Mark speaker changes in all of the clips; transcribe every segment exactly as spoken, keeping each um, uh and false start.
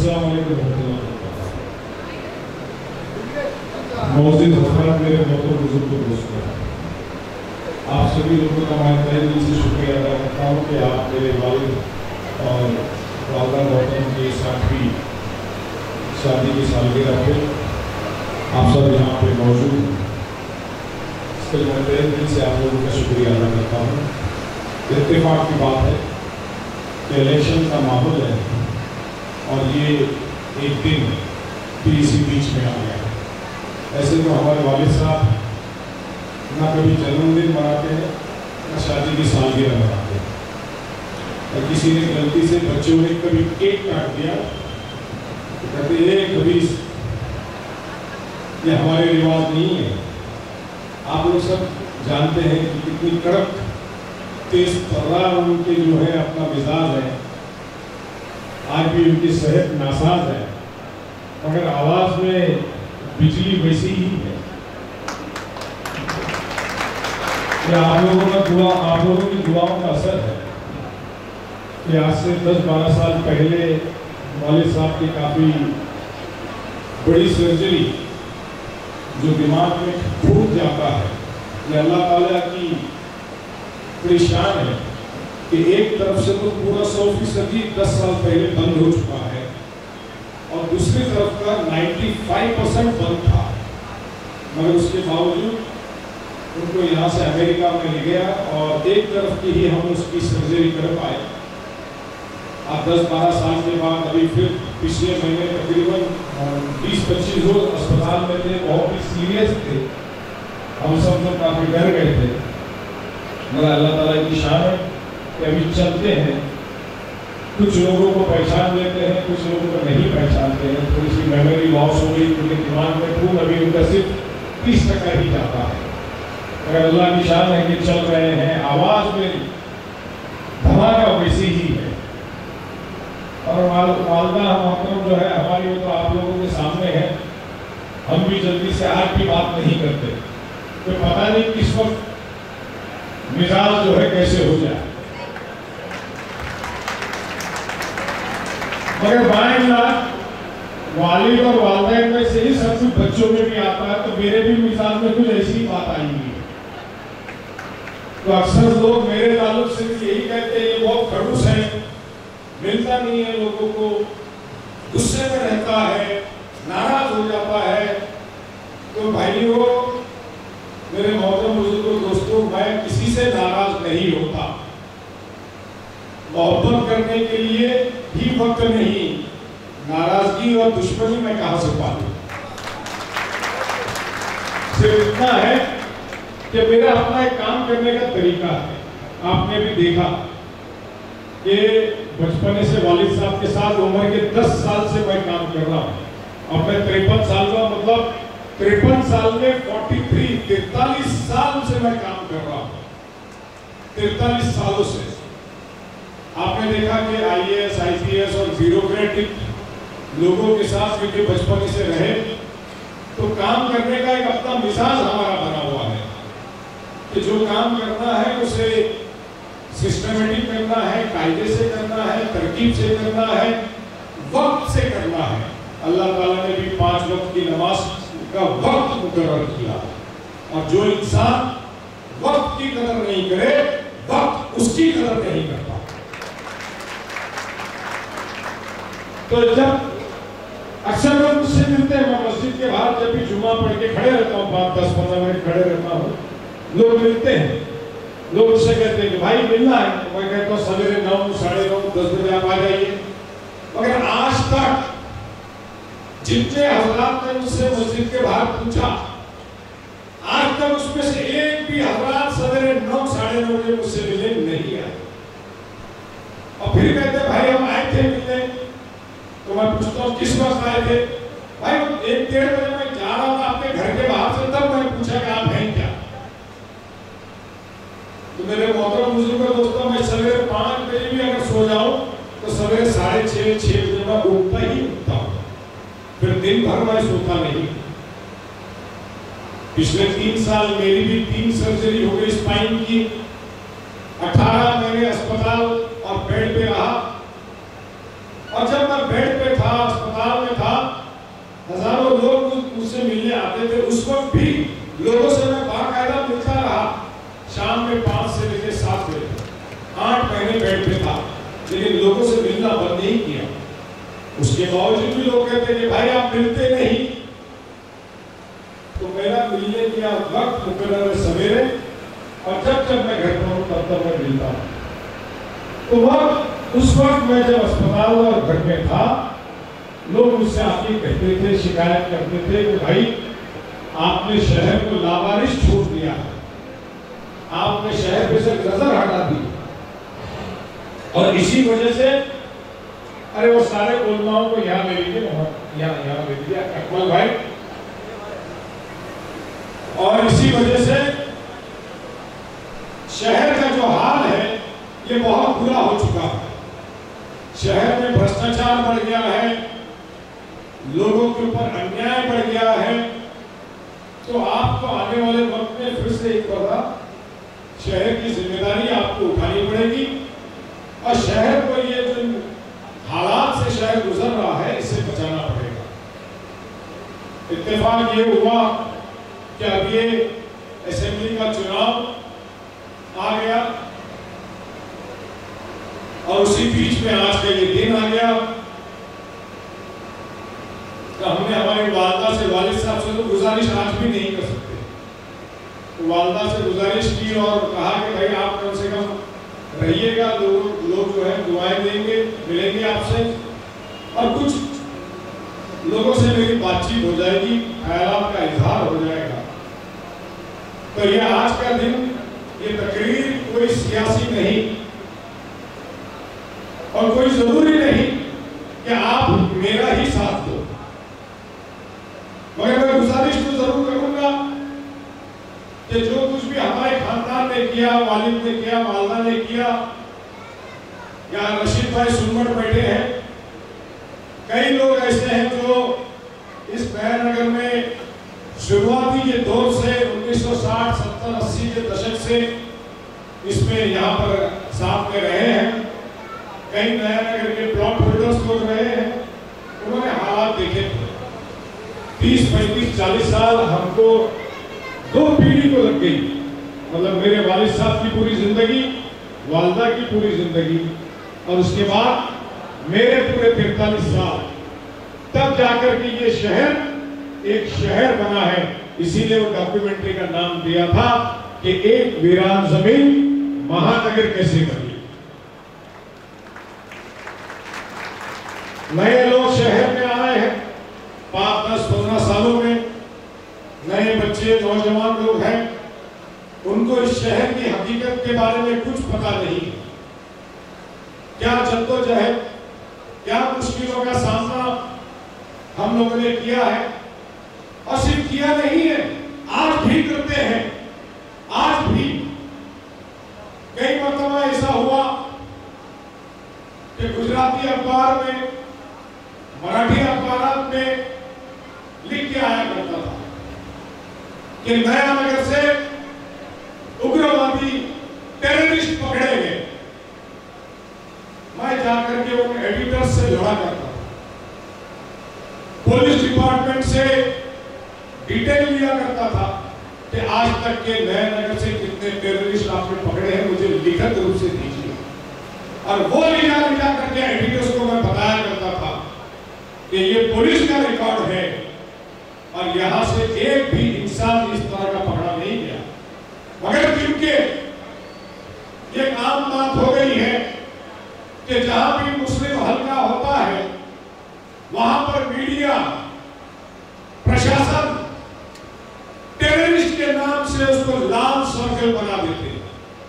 Speaker 1: अस्सलाम वालेकुम मौजूद हजरात, मेरे मोहतरम बुजुर्ग दोस्तों, आप सभी लोगों का मैं तहे दिल से शुक्रिया अदा करता हूँ कि आप मेरे वालिद और वालदा मोहतरम के साथी शादी की सालगिरह पे आप सब यहाँ पे मौजूद हैं। इसके लिए मैं तहे दिल से आप लोगों का शुक्रिया अदा करता हूँ। इत्तेफाक की बात है कि इलेक्शन का माहौल है और ये एक दिन भी इसी बीच में आ गया। ऐसे तो हमारे वालिद साहब ना कभी जन्मदिन मनाते हैं ना शादी की सालगिरह मनाते हैं, और किसी ने गलती से बच्चों ने कभी केक काट दिया तो कहते ये कभी ये हमारे रिवाज नहीं है। आप लोग सब जानते हैं कि कितनी कड़क तेज तर्रार उनके जो है अपना मिजाज है, आज भी उनकी सेहत नासाज है, मगर आवाज में बिजली वैसी ही है। ये आप लोगों का दुआ आप लोगों की दुआओं का असर है कि आज से दस बारह साल पहले वालिद साहब की काफ़ी बड़ी सर्जरी जो दिमाग में फूट जाता है, ये अल्लाह ताला की परेशान है कि एक तरफ से तो पूरा सौ फीसदी दस साल पहले बंद हो चुका है और दूसरी तरफ का पचानवे परसेंट बंद था, मगर उसके बावजूद उनको यहाँ से अमेरिका में ले गया और एक तरफ की ही हम उसकी सर्जरी कर पाए। अब दस बारह साल के बाद अभी फिर पिछले महीने तकरीबन बीस पच्चीस रोज अस्पताल में थे, बहुत ही सीरियस थे, हम सब लोग काफी डर गए थे, मगर अल्लाह ताला की शान है कि अभी चलते हैं। कुछ लोगों को पहचान लेते हैं, कुछ लोगों को नहीं पहचानते हैं, थोड़ी सी मेमोरी लॉस हो गई, उनके दिमाग में खून अभी उनका सिर्फ तीस टका ही जाता है, मगर अल्लाह की शान है कि चल रहे हैं। आवाज में धमाका वैसी ही है और वाल, वालदा मोहतरम जो है हमारी, वो तो आप लोगों के सामने है, हम भी जल्दी से आज भी बात नहीं करते, तो पता नहीं किस वक्त मिजाज जो है कैसे हो जाए, मगर बाएं वालिद और वालदैन में से ही सब कुछ बच्चों में भी आता है, तो मेरे भी मिजाज में कुछ ऐसी ही बात आई है। तो अक्सर लोग मेरे ताल्लुक से यही कहते हैं ये बहुत खड़ूस है, मिलता नहीं है लोगों को, गुस्से में रहता है, नाराज हो जाता है। तो भाइयों, मेरे मोहतरम बुजुर्गों दोस्तों, मैं किसी से नाराज नहीं होता। मोहब्बत करने के लिए भी वक्त नहीं, नाराजगी और दुश्मनी मैं कहां से पालूं। सिर्फ इतना है कि मेरा अपना एक काम करने का तरीका है। आपने भी देखा कि बचपने से वालिद साहब के साथ उम्र के दस साल से मैं काम कर रहा हूँ। अब मैं तिरपन साल का, मतलब तिरपन साल में तैंतालीस तिरतालीस साल से मैं काम कर रहा हूँ, तिरतालीस सालों से। आपने देखा कि I A S, I P S और ब्यूरोक्रेटिक लोगों के साथ क्योंकि बचपन से रहे, तो काम करने का एक अपना मिजाज हमारा बना हुआ है कि जो काम करना है उसे सिस्टमेटिक करना है, कायदे से करना है, तरकीब से करना है, वक्त से करना है। अल्लाह ताला ने भी पांच वक्त की नमाज का वक्त मुकर्रर किया, और जो इंसान वक्त की कदर नहीं करे, वक्त उसकी कदर नहीं करता। तो जब अक्सर लोग मुझसे मिलते हैं, मैं मस्जिद के बाहर जब भी जुमा पढ़ के खड़े रहता हूँ, पाँच दस पंद्रह मिनट खड़े रहता हूँ, लोग मिलते हैं, लोग मुझसे कहते हैं कि भाई मिलना है, मैं कहता हूँ सवेरे नौ साढ़े नौ दस बजे आप आ जाइए। मगर आज तक जितने हजरात ने मुझसे मस्जिद के बाहर पूछा, आज तक उसमें से एक भी हजरात सवेरे नौ साढ़े नौ बजे मुझसे मिलने नहीं आए। और फिर कहते भाई हम आए थे मिलने, तो मैं पूछता हूँ किस वक्त आए थे? भाई एक डेढ़ बजे मैं जा रहा था आपके घर के बाहर से, तब मैंने पूछा कि आप हैं क्या। तो मेरे मोहतरम बुजुर्ग दोस्तों, मैं सवेरे पाँच बजे भी अगर सो जाऊं तो सवेरे साढ़े छः छः बजे मैं उठता ही उठता हूँ, फिर दिन भर मैं सोता नहीं। पिछले तीन साल मेरी भी तीन सर्जरी हो गई स्पाइन की, अठारह महीने अस्पताल और बेड पे रहा, और जब मैं वक्त बेड पे था, अस्पताल में था, हजारों लोग मुझसे मिलने आते थे। उस वक्त भी लोगों से मैं बाकायदा मिलता रहा। शाम में पाँच से लेकर सात बजे आठ महीने बेड पे था, लेकिन लोगों से मिलना बंद नहीं किया। उसके बावजूद भी लोग कहते कि भाई आप मिलते नहीं। तो मेरा मिलने का वक्त मुकर्रर है सवेरे, और जब जब मैं घर पर हूँ तब तब मैं मिलता हूँ। तो वह उस वक्त मैं जब अस्पताल और घर में था, लोग मुझसे आके कहते थे, शिकायत करते थे कि भाई आपने शहर को लावारिस छोड़ दिया है, आपने शहर पे से नजर हटा दी, और इसी वजह से अरे वो सारे उलमाओं को यहाँ ले लीजिए, यहाँ यहाँ ले लीजिए अकमल भाई, और इसी वजह से शहर का जो हाल है ये बहुत बुरा हो चुका है। शहर में भ्रष्टाचार बढ़ गया है, लोगों के ऊपर अन्याय बढ़ गया है। तो आपको आने वाले वक्त में फिर से एक बार शहर की जिम्मेदारी आपको उठानी पड़ेगी, और शहर को ये जो हालात से शहर गुजर रहा है इससे बचाना पड़ेगा। इत्तेफाक ये हुआ कि अब ये असेंबली का चुनाव आ गया, और उसी बीच में आज का ये दिन आ गया। तो हमने हमारी वालदा से, वालिद साहब से तो गुजारिश आज भी नहीं कर सकते, तो वालदा से गुजारिश की और कहा कि भाई आप कम से कम रहिएगा, लोग लोग जो है दुआएं देंगे, मिलेंगे आपसे, और कुछ लोगों से मेरी बातचीत हो जाएगी, ख्यालात का इजहार हो जाएगा। तो ये आज का दिन, ये तकरीर कोई सियासी नहीं, और कोई जरूरी नहीं कि आप मेरा ही साथ दो, मगर मैं गुजारिश तो जरूर करूंगा कि जो कुछ भी हमारे खानदान ने किया, वालिद ने किया, वालदा ने किया, या रशीद भाई सुनमट बैठे हैं, कई लोग ऐसे हैं जो इस भयानगर में शुरुआती के दौर से उन्नीस सौ साठ, सत्तर, अस्सी के दशक से इसमें यहाँ पर साथ में रहे हैं। कई भयानगर के प्लॉट होल्डर्स लोग रहे हैं, उन्होंने हालात देखे थे। तीस पैंतीस चालीस साल हमको दो पीढ़ी को लग गई, मतलब मेरे वालिद साहब की पूरी जिंदगी, वालदा की पूरी जिंदगी, और उसके बाद मेरे पूरे तिरतालीस साल, तब जाकर के ये शहर एक शहर बना है। इसीलिए वो डॉक्यूमेंट्री का नाम दिया था कि एक वीरान जमीन महानगर कैसे बनी। नए लोग शहर में आए हैं, पांच दस पंद्रह सालों में नए बच्चे, नौजवान लोग हैं, उनको इस शहर की हकीकत के बारे में कुछ पता नहीं। क्या जद्दोजहद, क्या मुश्किलों का सामना हम लोगों ने किया है, और सिर्फ किया नहीं है, आज भी करते हैं। आज भी कई मरतबा ऐसा हुआ कि गुजराती अखबार में, मराठी अखबार में लिख के आया करता था कि नया नगर से उग्रवादी टेररिस्ट पकड़े गए। मैं जाकर के उन एडिटर्स से लड़ा करता था, पुलिस डिपार्टमेंट से डिटेल लिया करता था कि आज तक के नए नगर से कितने टेररिस्ट आपने पकड़े हैं, मुझे लिखित रूप से दीजिए। और वो लिखा लिखा करके एडिटर्स को मैं बताया करता था कि ये पुलिस का रिकॉर्ड है, और यहां से एक भी इंसान इस तरह का पकड़ा नहीं गया। मगर क्योंकि ये आम बात हो गई है कि जहां भी मुस्लिम हल्का होता है वहां पर मीडिया, प्रशासन टेररिस्ट के नाम से उसको लाल सर्कल बना देते हैं।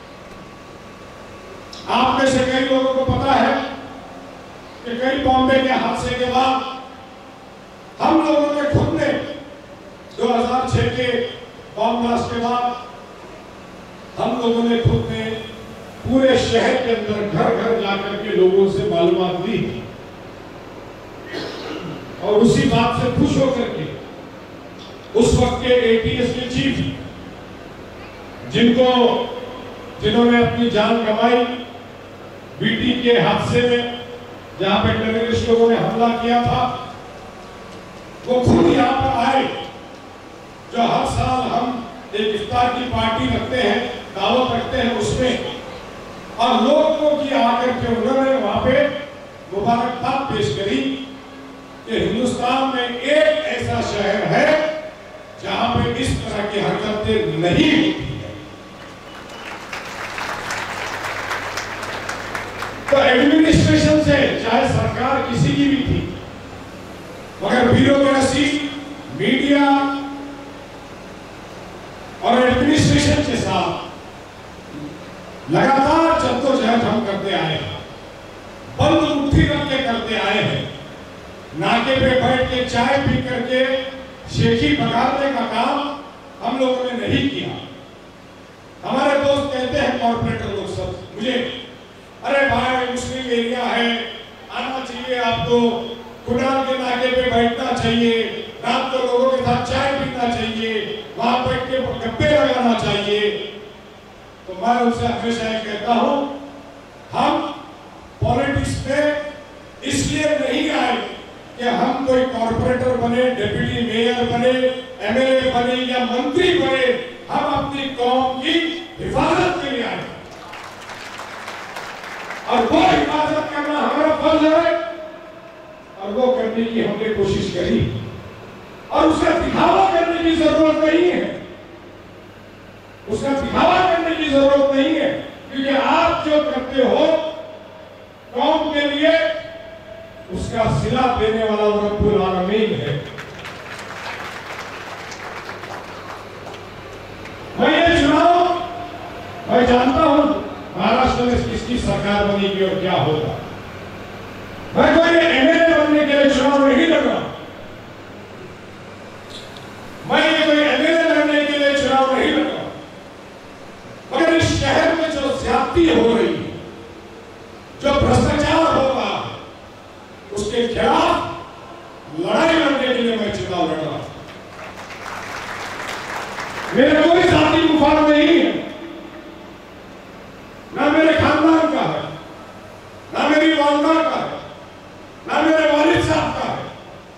Speaker 1: आप में से कई लोगों को पता है कि कई बॉम्बे के हादसे के बाद हम लोगों ने खुद ने दो हज़ार छह के बॉम्ब ब्लास्ट के बाद हम लोगों ने खुद ने पूरे शहर के अंदर घर घर जाकर के लोगों से मालूमात ली, और उसी बात से खुश होकर के उस वक्त के ए टी एस के चीफ, जिनको जिन्होंने अपनी जान गंवाई बीटी के हादसे में, जहां पे टेररिस्ट लोगों ने हमला किया था, वो खुद यहाँ पर आए। जो हर साल हम एक इफ्तार की पार्टी रखते हैं, दावत रखते हैं उसमें, और लोगों की आकर के उन्होंने वहां पे मुबारकबाद पेश करी कि हिंदुस्तान में एक ऐसा शहर है जहां पे इस तरह की हरकतें नहीं होती है। तो एडमिनिस्ट्रेशन से, चाहे सरकार किसी की भी थी, मगर ब्यूरोक्रेसी, मीडिया और एडमिनिस्ट्रेशन के साथ लगातार जद्दोजहद हम करते आए हैं, बंद मुट्ठी रख के करते आए हैं। नाके पे बैठ के चाय पी करके शेखी बगाड़ने का काम हम लोगों ने नहीं किया। हमारे दोस्त कहते हैं कॉर्पोरेटर लोग सब मुझे, अरे भाई मुस्लिम एरिया है, आना चाहिए आपको, कुनाल के नाके पे बैठना चाहिए, रात को लोगों के साथ चाय पीना चाहिए, वहां बैठ के गप्पे लगाना चाहिए। तो मैं उनसे हमेशा ये कहता हूं, हम पॉलिटिक्स में इसलिए नहीं आए कि हम कोई कॉर्पोरेटर बने, डिप्टी मेयर बने, एमएलए बने या मंत्री बने। हम अपनी कौम की हिफाजत के लिए आए और वो हिफाजत करना हमारा फर्ज है, और वो करने की हमने कोशिश करी, और उसका दिखावा करने की जरूरत नहीं है। उसका दिखावा करने की जरूरत नहीं है, क्योंकि आप जो करते हो कौम के लिए, उसका सिला देने वाला रब्बुल आलमीन है। मैं ये चुनाव, मैं जानता हूं महाराष्ट्र में किसकी सरकार बनेगी और क्या होगा। मैं कोई एमएलए बनने के लिए चुनाव नहीं लड़ रहा, मैं ये कोई एमएलए बनने के लिए चुनाव नहीं लड़ रहा, मगर इस शहर में जो ज्यादती हो रही है, जो भ्रष्टाचार हो रहा है, उसके खिलाफ लड़ाई लड़ने के लिए मैं चुनाव लड़ रहा हूं। मेरे कोई साथी मुखार नहीं है, ना मेरे खानदान का है, ना मेरी वालदा का है, ना मेरे वालिद साहब का है।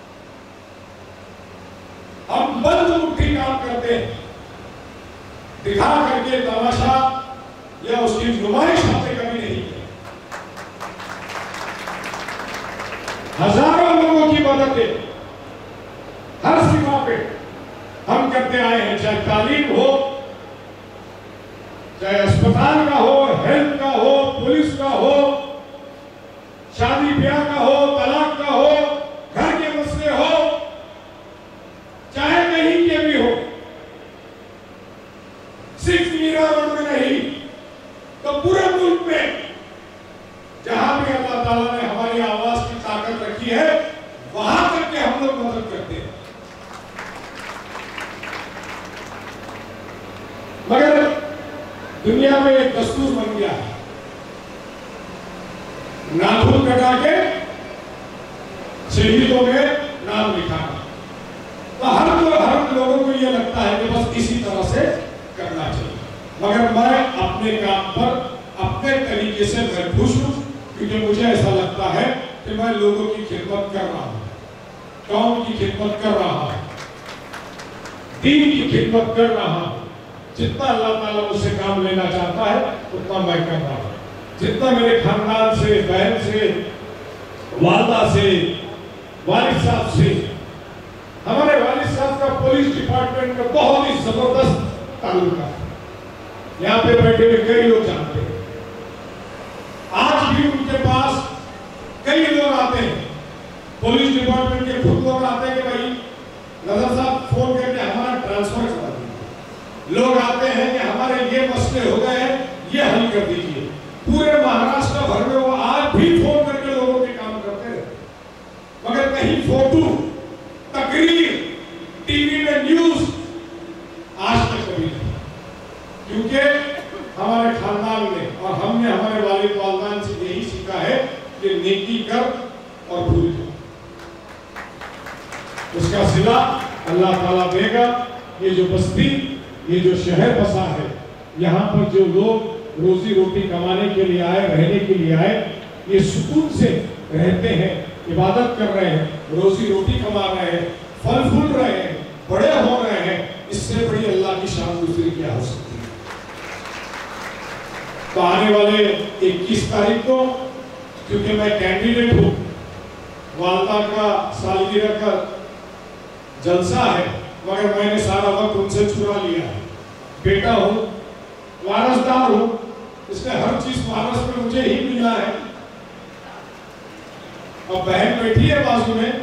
Speaker 1: हम बंद मुट्ठी काम करते हैं, दिखा करके तमाशा या उसकी नुमाइश हमने कभी नहीं की। हजारों लोगों की मदद हर सीमा पे हम करते आए हैं, चाहे तालीम हो, चाहे अस्पताल का हो, हेल्थ का हो, पुलिस का हो, शादी ब्याह का हो, तलाक का हो, घर के मसले हो, चाहे कहीं के भी हो। सिर्फ मीरा रोड में नहीं तो पूरे मुल्क में जहां भी अल्लाह ताला ने हमारी आवाज की ताकत रखी है, वहां तक के हम लोग मदद करते हैं। मगर दुनिया में एक दस्तूर बन गया है, नाखून कटा के शहीदों में नाम लिखाना। तो हर हर लोगों को यह लगता है कि बस इसी तरह से करना चाहिए, मगर मैं अपने काम पर अपने तरीके से मैं खुश हूं, क्योंकि मुझे ऐसा लगता है कि मैं लोगों की खिदमत कर रहा हूं, कौम की खिदमत कर रहा हूं, दीन की खिदमत कर रहा हूं। जितना अल्लाह ताला मुझसे काम लेना चाहता है उतना मैं कर रहा हूं। जितना मेरे खानदान से, बहन से, वालदा से, वालिद साहब से, हमारे वालिद साहब का पुलिस डिपार्टमेंट में बहुत ही जबरदस्त ताल्लुक है, यहाँ पे बैठे हुए कई लोग जानते हैं। आज भी उनके पास कई लोग आते हैं, पुलिस डिपार्टमेंट के खुद लोग आते हैं कि भाई नजर साहब फोन करके हमारा ट्रांसफर करा दीजिए। लोग आते हैं कि हमारे ये मसले हो गए हैं, ये हल कर दीजिए। पूरे महाराष्ट्र भर में वो आज भी फोन करके लोगों के काम करते हैं, मगर कहीं फोटो, तकरीर, टीवी में न्यूज आज तक कभी नहीं, क्योंकि हमारे खानदान ने और हमने हमारे वालिद वालदान से यही सीखा है कि नेकी कर और भूल जाओ, उसका सिला अल्लाह ताला देगा। ये जो बस्ती, ये जो शहर बसा है, यहाँ पर जो लोग रोजी रोटी कमाने के लिए आए, रहने के लिए आए, ये सुकून से रहते हैं, इबादत कर रहे हैं, रोजी रोटी कमा रहे हैं, फल फूल रहे हैं, बड़े हो रहे हैं, इससे बड़ी अल्लाह की शान दूसरी क्या हो सकती है। तो आने वाले इक्कीस तारीख को, क्योंकि मैं कैंडिडेट हूं, वालदा का सालगिरह का जलसा है, मगर मैंने सारा वक्त उनसे चुरा लिया है। बेटा हूं, वारसदार हूं, इसलिए हर चीज वारस में मुझे ही मिला है। और बहन बैठी है बाजू में,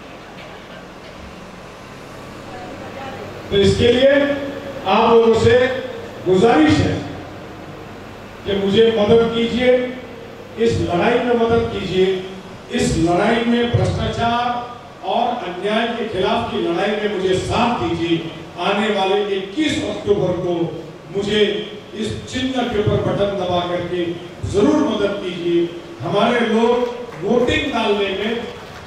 Speaker 1: तो इसके लिए आप लोगों से गुजारिश है कि मुझे मदद कीजिए, इस लड़ाई में मदद कीजिए। इस लड़ाई में भ्रष्टाचार और अन्याय के खिलाफ की लड़ाई में मुझे साथ दीजिए। आने वाले इक्कीस अक्टूबर को मुझे इस चिन्ह के ऊपर बटन दबा करके जरूर मदद कीजिए। हमारे लोग वोटिंग डालने में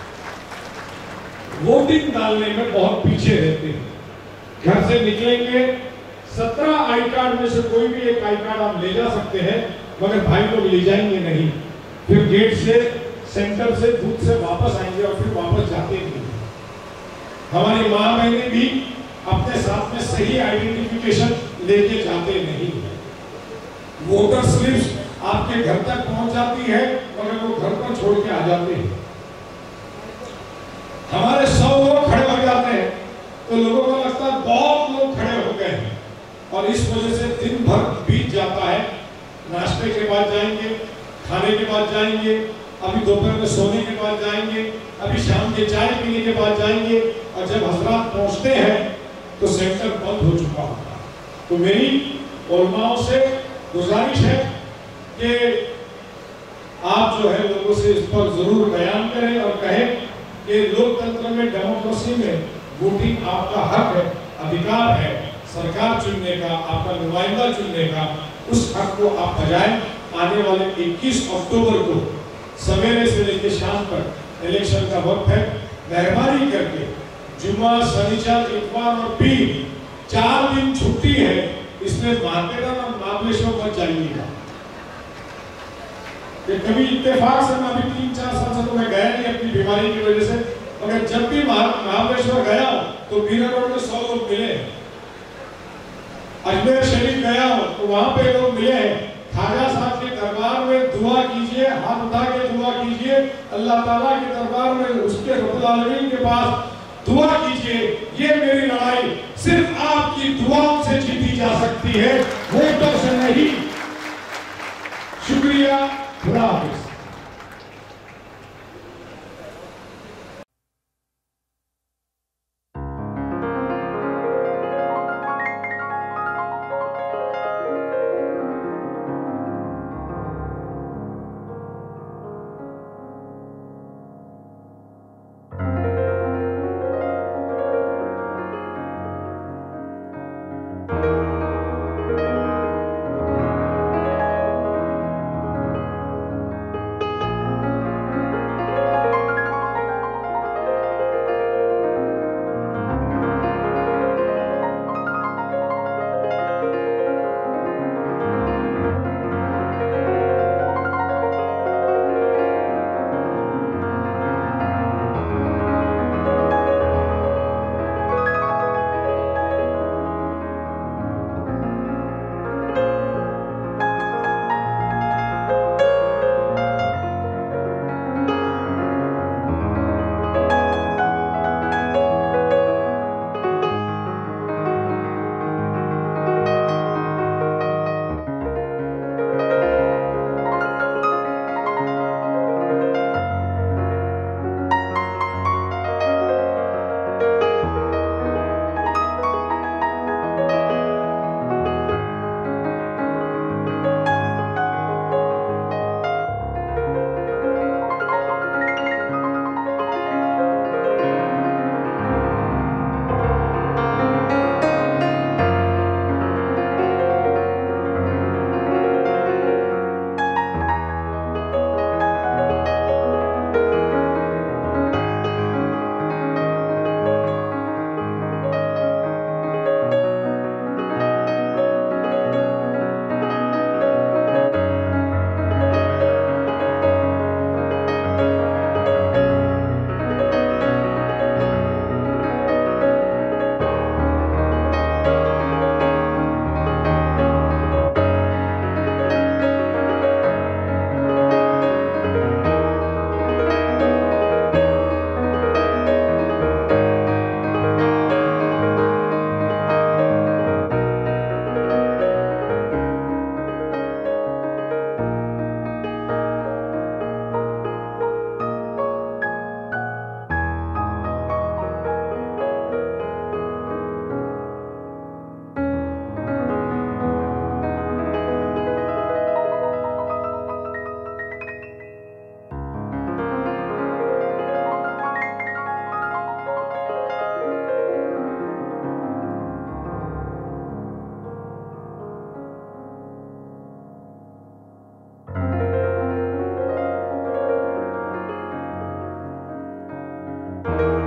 Speaker 1: वोटिंग डालने में बहुत पीछे रहते हैं। घर से निकलेंगे, सत्रह आई कार्ड में से कोई भी एक आई कार्ड आप ले जा सकते हैं, मगर भाई लोग ले जाएंगे नहीं। फिर गेट से, सेंटर से, दूध से वापस आएंगे और फिर वापस जाते नहीं। हमारी माँ बहने भी अपने साथ में सही आइडेंटिफिकेशन लेके जाते नहीं। वोटर स्लिप्स आपके घर तक पहुंच जाती है, मगर वो घर पर छोड़ के आ जाते हैं। हमारे सौ लोग खड़े हो जाते हैं तो लोगों को लगता है बहुत लोग खड़े हो गए हैं, और इस वजह से दिन भर बीत जाता है। नाश्ते के बाद जाएंगे, खाने के बाद जाएंगे, अभी दोपहर में सोने के बाद जाएंगे, अभी शाम के चाय पीने के बाद जाएंगे, और जब हजरात पहुंचते हैं तो सेंटर बंद हो चुका होता है। तो मेरी उलमाओं से गुजारिश है कि आप जो है लोगों से इस पर जरूर बयान करें और कहें कि लोकतंत्र में, डेमोक्रेसी में वोटिंग आपका हक है, अधिकार है, सरकार चुनने का, आपका नुमाइंदा चुनने का। उस हक को आप बजाएं। आने वाले इक्कीस अक्टूबर को सवेरे से लेकर शाम तक इलेक्शन का वक्त है। मेहरबानी करके जुम्मा, शनिचर, इतवार और पीर चार दिन छुट्टी है, इसमें मार्केटन और महाबलेश्वर मत जाइएगा। कभी इत्तेफाक से मैं अभी तीन चार साल से तो मैं गया नहीं अपनी बीमारी की वजह से, मगर जब भी महाबलेश्वर गया तो मीरा रोड में सौ लोग मिले। अजमेर शरीफ गया हो तो वहां पे लोग मिले। खाजा साहब के दरबार में दुआ कीजिए, हाथ उठा के दुआ कीजिए, अल्लाह ताला के दरबार में, उसके रब्बुल आलमीन के पास दुआ कीजिए। ये मेरी लड़ाई सिर्फ आपकी दुआओं से जीती जा सकती है, वोटों से नहीं। शुक्रिया, खुदा हाफिज।
Speaker 2: you.